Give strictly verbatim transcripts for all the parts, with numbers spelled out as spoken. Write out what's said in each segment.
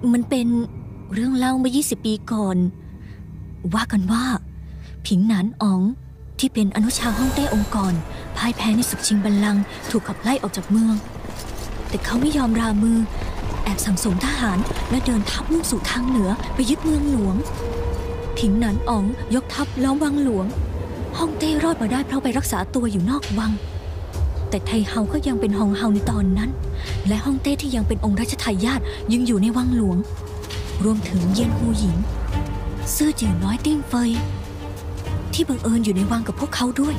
มันเป็นเรื่องเล่าเมื่อยี่สิบปีก่อนว่ากันว่าผิงหนานอ๋องที่เป็นอนุชาฮ่องเต้องค์กรพ่ายแพ้ในศึกชิงบัลลังก์ถูกขับไล่ออกจากเมืองแต่เขาไม่ยอมรามือแอบสั่งสมทหารและเดินทัพมุ่งสู่ทางเหนือไปยึดเมืองหลวงผิงหนานอ๋องยกทัพล้อมวังหลวงฮ่องเต้รอดมาได้เพราะไปรักษาตัวอยู่นอกวังแต่ไทเฮาก็ยังเป็นฮองเฮาในตอนนั้นและฮ่องเต้ที่ยังเป็นองค์รัชทายาทยังอยู่ในวังหลวงรวมถึงเยียนฮูหญิงซื่อจื่อน้อยติ้งเฟยที่บังเอิญอยู่ในวังกับพวกเขาด้วย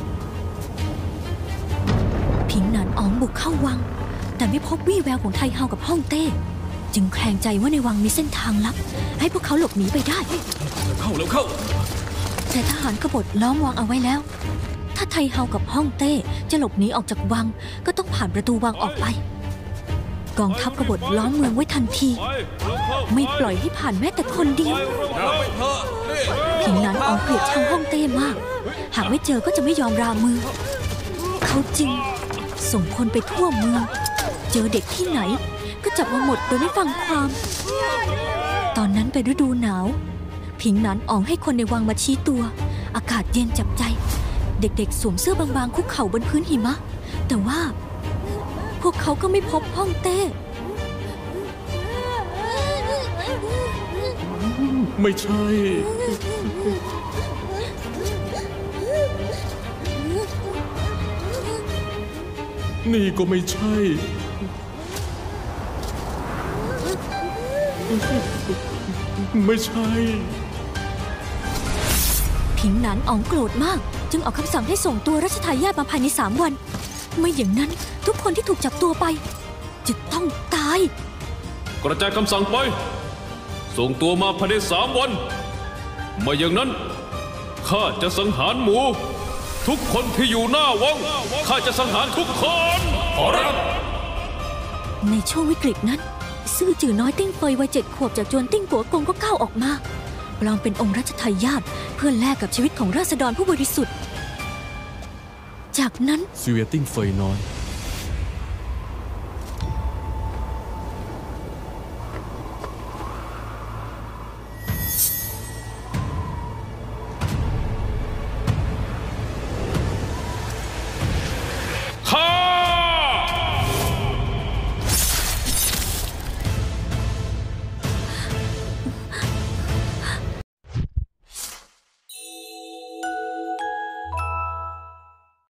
ผิงหนานอ๋องบุกเข้าวังแต่ไม่พบวี่แววของไทเฮากับฮ่องเต้จึงแคลงใจว่าในวังมีเส้นทางลับให้พวกเขาหลบหนีไปได้เข้าแล้วเข้าแต่ทหารกบฏล้อมวังเอาไว้แล้วถ้าไทเฮากับฮ่องเต้จะหลบหนีออกจากวังก็ต้องผ่านประตูวังออกไปกองทัพกบฏล้อมเมืองไว้ทันทีไม่ปล่อยให้ผ่านแม้แต่คนเดียวผิงหนานอ๋องเกลียดชังฮ่องเต้มากหากไม่เจอก็จะไม่ยอมรามือเขาจึงส่งคนไปทั่วเมืองเจอเด็กที่ไหนก็จับมาหมดโดยไม่ฟังความตอนนั้นเป็นฤดูหนาวผิงหนานอ๋องให้คนในวังมาชี้ตัวอากาศเย็นจับใจเด็กๆสวมเสื้อบางๆคุกเข่าบนพื้นหิมะแต่ว่าพวกเขาก็ไม่พบฮ่องเต้ไม่ใช่นี่ก็ไม่ใช่ไม่ใช่ผิงหนานอ๋องโกรธมากจึงออกคำสั่งให้ส่งตัวรัชทายาทมาภายในสามวันไม่อย่างนั้นทุกคนที่ถูกจับตัวไปจะต้องตายกระจายคำสั่งไปส่งตัวมาภายในสามวันไม่อย่างนั้นข้าจะสังหารหมู่ทุกคนที่อยู่หน้าวังข้าจะสังหารทุกคนขอรับในช่วงวิกฤตนั้นซื่อจื่อน้อยติ้งเฟยวัยเจ็ดขวบจากจวนติ้งกัวกงก็ก้าวออกมาปลอมเป็นองค์รัชทายาทเพื่อแลกกับชีวิตของราษฎรผู้บริสุทธิ์จากนั้นซิเวียติ้งเฟยน้อย